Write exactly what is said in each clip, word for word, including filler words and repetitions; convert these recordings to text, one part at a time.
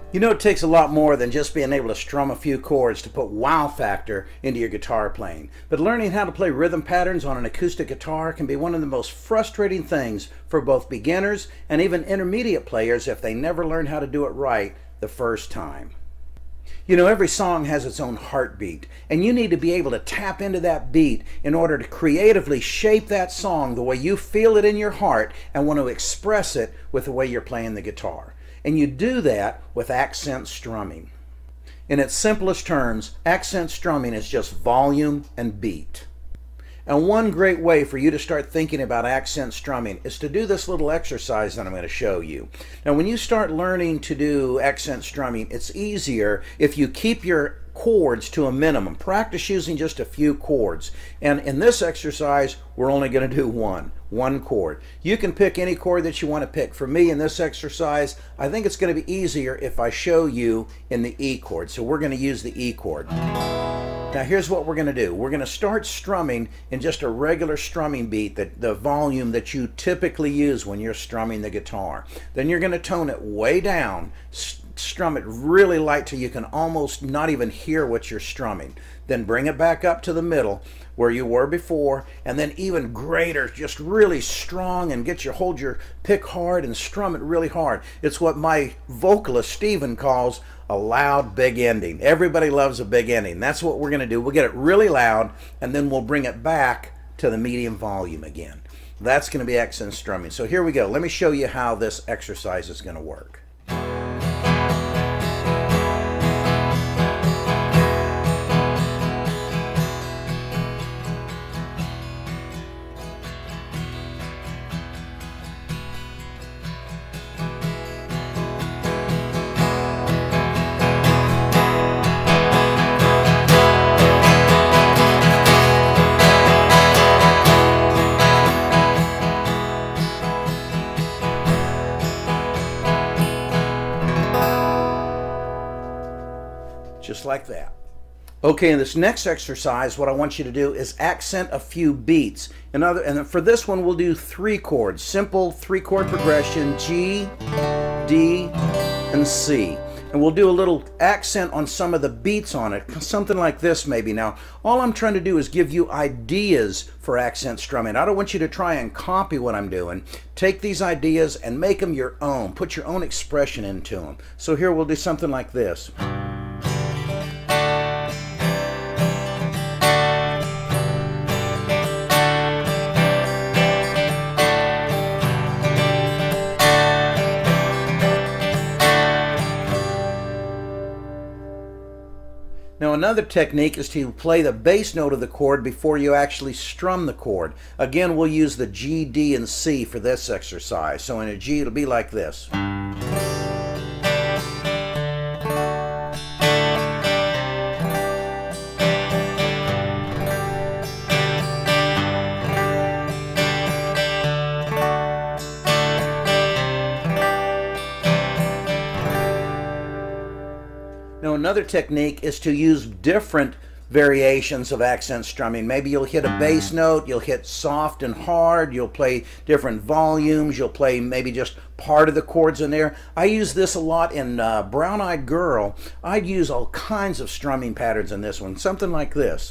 You know, it takes a lot more than just being able to strum a few chords to put wow factor into your guitar playing. But learning how to play rhythm patterns on an acoustic guitar can be one of the most frustrating things for both beginners and even intermediate players if they never learn how to do it right the first time. You know, every song has its own heartbeat, and you need to be able to tap into that beat in order to creatively shape that song the way you feel it in your heart and want to express it with the way you're playing the guitar. And you do that with accent strumming. In its simplest terms, accent strumming is just volume and beat. And one great way for you to start thinking about accent strumming is to do this little exercise that I'm going to show you. Now, when you start learning to do accent strumming, it's easier if you keep your chords to a minimum. Practice using just a few chords. And in this exercise, we're only going to do one, one chord. You can pick any chord that you want to pick. For me, in this exercise, I think it's going to be easier if I show you in the E chord. So we're going to use the E chord. Now here's what we're going to do. We're going to start strumming in just a regular strumming beat, the, the volume that you typically use when you're strumming the guitar. Then you're going to tone it way down, strum it really light till you can almost not even hear what you're strumming. Then bring it back up to the middle where you were before, and then even greater, just really strong, and get your hold your pick hard and strum it really hard. It's what my vocalist Steven calls a loud big ending. Everybody loves a big ending. That's what we're going to do. We'll get it really loud, and then we'll bring it back to the medium volume again. That's going to be accent strumming. So here we go. Let me show you how this exercise is going to work. Just like that. Okay, in this next exercise, what I want you to do is accent a few beats. And, other, and for this one, we'll do three chords. Simple three-chord progression, G, D, and C. And we'll do a little accent on some of the beats on it, something like this maybe. Now, all I'm trying to do is give you ideas for accent strumming. I don't want you to try and copy what I'm doing. Take these ideas and make them your own. Put your own expression into them. So here we'll do something like this. Now another technique is to play the bass note of the chord before you actually strum the chord. Again, we'll use the G, D, and C for this exercise. So in a G, it'll be like this. Now another technique is to use different variations of accent strumming. Maybe you'll hit a bass note, you'll hit soft and hard, you'll play different volumes, you'll play maybe just part of the chords in there. I use this a lot in uh, Brown Eyed Girl. I'd use all kinds of strumming patterns in this one, something like this.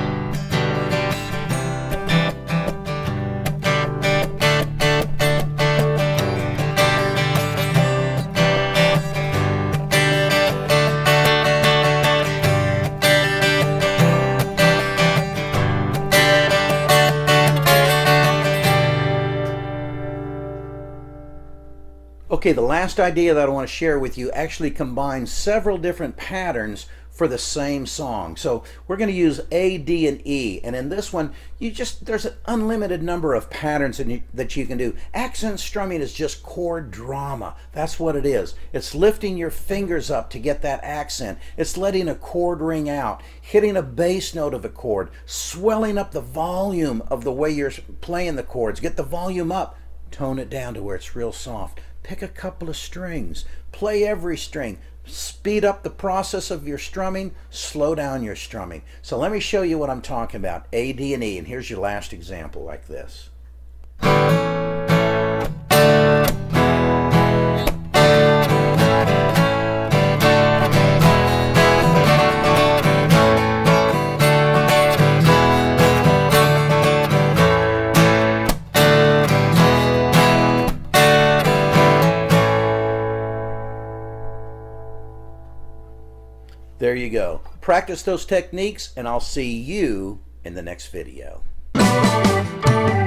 Okay, the last idea that I want to share with you actually combines several different patterns for the same song. So we're going to use A, D, and E, and in this one, you just there's an unlimited number of patterns that you, that you can do. Accent strumming is just chord drama. That's what it is. It's lifting your fingers up to get that accent. It's letting a chord ring out, hitting a bass note of a chord, swelling up the volume of the way you're playing the chords. Get the volume up, tone it down to where it's real soft. Pick a couple of strings, play every string, speed up the process of your strumming, slow down your strumming. So let me show you what I'm talking about, A, D, and E, and here's your last example like this. There you go. Practice those techniques, and I'll see you in the next video.